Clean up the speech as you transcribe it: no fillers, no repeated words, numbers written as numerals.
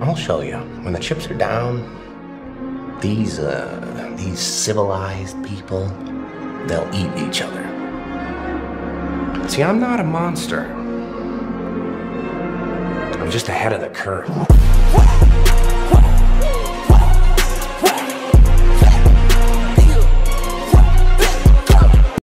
I'll show you. When the chips are down, these civilized people, they'll eat each other. See, I'm not a monster. I'm just ahead of the curve.